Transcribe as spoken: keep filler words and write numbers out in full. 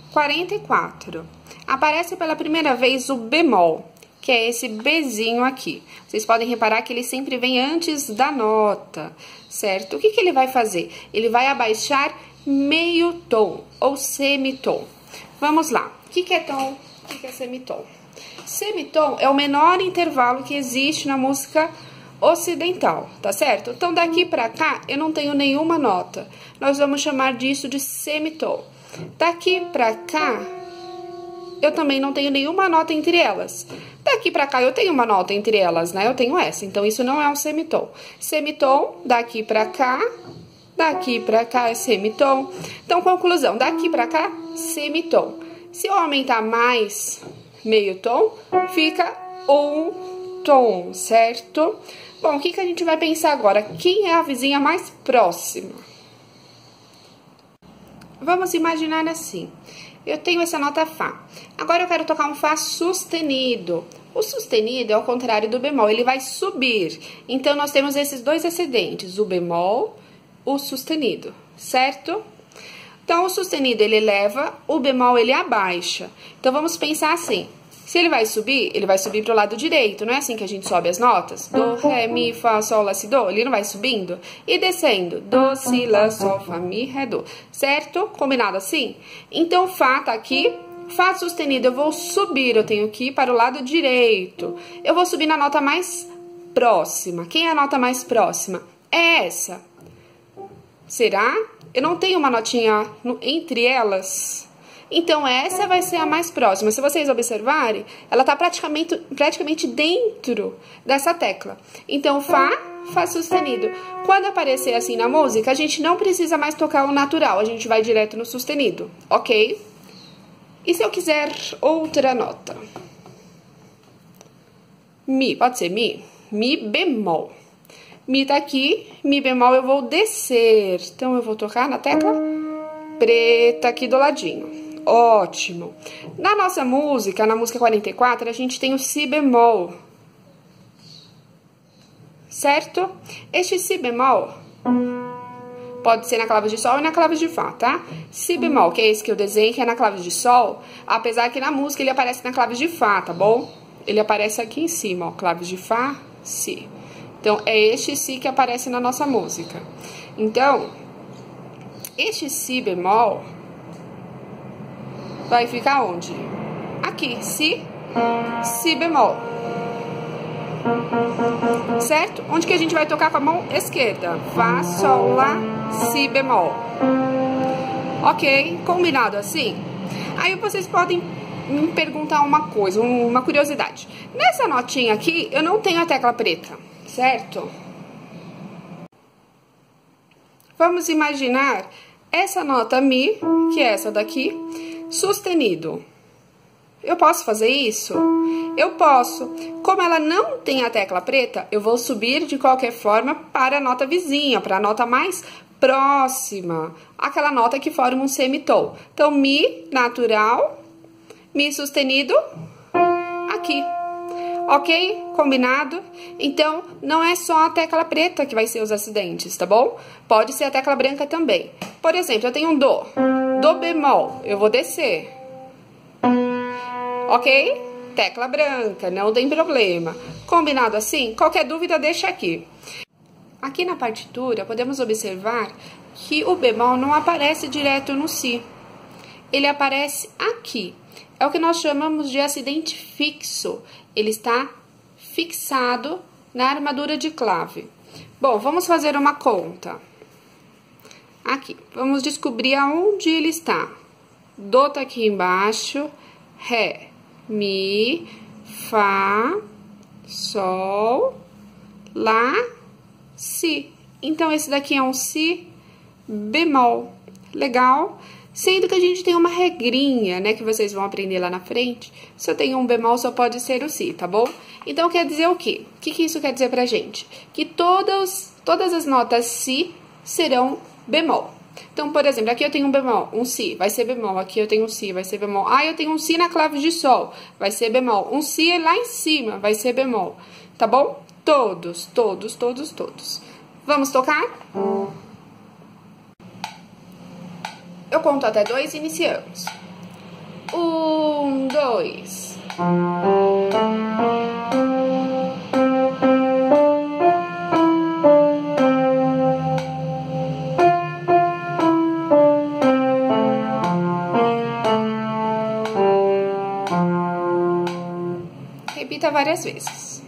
quarenta e quatro. Aparece pela primeira vez o bemol, que é esse Bzinho aqui. Vocês podem reparar que ele sempre vem antes da nota, certo? O que que ele vai fazer? Ele vai abaixar meio tom, ou semitom. Vamos lá. O que que é tom? O que que é semitom? Semitom é o menor intervalo que existe na música ocidental, tá certo? Então, daqui pra cá, eu não tenho nenhuma nota. Nós vamos chamar disso de semitom. Daqui pra cá, eu também não tenho nenhuma nota entre elas. Daqui pra cá, eu tenho uma nota entre elas, né? Eu tenho essa, então isso não é um semitom. Semitom, daqui pra cá, daqui pra cá é semitom. Então, conclusão, daqui pra cá, semitom. Se eu aumentar mais meio tom, fica um tom, certo? Bom, o que que a gente vai pensar agora? Quem é a vizinha mais próxima? Vamos imaginar assim. Eu tenho essa nota Fá. Agora eu quero tocar um Fá sustenido. O sustenido é ao contrário do bemol, ele vai subir. Então, nós temos esses dois ascendentes, o bemol, o sustenido, certo? Então, o sustenido ele eleva, o bemol ele abaixa. Então, vamos pensar assim. Se ele vai subir, ele vai subir pro lado direito, não é assim que a gente sobe as notas? Do, ré, mi, fá, sol, lá, si, do. Ele não vai subindo? E descendo. Do, si, lá, sol, fá, mi, ré, do. Certo? Combinado assim? Então, Fá tá aqui. Fá sustenido, eu vou subir, eu tenho que ir para o lado direito. Eu vou subir na nota mais próxima. Quem é a nota mais próxima? É essa. Será? Eu não tenho uma notinha no, entre elas. Então, essa vai ser a mais próxima. Se vocês observarem, ela tá praticamente, praticamente dentro dessa tecla. Então, Fá, Fá sustenido. Quando aparecer assim na música, a gente não precisa mais tocar o natural. A gente vai direto no sustenido, ok? E se eu quiser outra nota? Mi, pode ser Mi? Mi bemol. Mi tá aqui, Mi bemol eu vou descer. Então, eu vou tocar na tecla preta aqui do ladinho. Ótimo. Na nossa música, na música quarenta e quatro, a gente tem o Si bemol. Certo? Este Si bemol pode ser na clave de Sol e na clave de Fá, tá? Si bemol, que é esse que eu desenhei, que é na clave de Sol, apesar que na música ele aparece na clave de Fá, tá bom? Ele aparece aqui em cima, ó, clave de Fá, Si. Então, é este Si que aparece na nossa música. Então, este Si bemol vai ficar onde? Aqui, Si, Si bemol. Certo? Onde que a gente vai tocar com a mão esquerda? Fá, Sol, Lá, Si bemol. Ok? Combinado assim? Aí vocês podem me perguntar uma coisa, uma curiosidade. Nessa notinha aqui, eu não tenho a tecla preta, certo? Vamos imaginar essa nota Mi, que é essa daqui, sustenido. Eu posso fazer isso? Eu posso. Como ela não tem a tecla preta, eu vou subir de qualquer forma para a nota vizinha, para a nota mais próxima, aquela nota que forma um semitom. Então, Mi natural, Mi sustenido, aqui. Ok? Combinado? Então, não é só a tecla preta que vai ser os acidentes, tá bom? Pode ser a tecla branca também. Por exemplo, eu tenho um Dó. Dó bemol, eu vou descer. Ok? Tecla branca, não tem problema. Combinado assim? Qualquer dúvida, deixa aqui. Aqui na partitura, podemos observar que o bemol não aparece direto no Si. Ele aparece aqui. É o que nós chamamos de acidente fixo. Ele está fixado na armadura de clave. Bom, vamos fazer uma conta. Aqui, vamos descobrir aonde ele está. Dó tá aqui embaixo, Ré, Mi, Fá, Sol, Lá, Si. Então, esse daqui é um Si bemol. Legal? Sendo que a gente tem uma regrinha, né, que vocês vão aprender lá na frente. Se eu tenho um bemol, só pode ser o Si, tá bom? Então, quer dizer o quê? O que que isso quer dizer pra gente? Que todas, todas as notas Si serão bemol. Então, por exemplo, aqui eu tenho um bemol, um Si, vai ser bemol. Aqui eu tenho um Si, vai ser bemol. Ah, eu tenho um Si na clave de Sol, vai ser bemol. Um Si lá em cima, vai ser bemol. Tá bom? Todos, todos, todos, todos. Vamos tocar? Eu conto até dois e iniciamos. Um, dois. Repita várias vezes.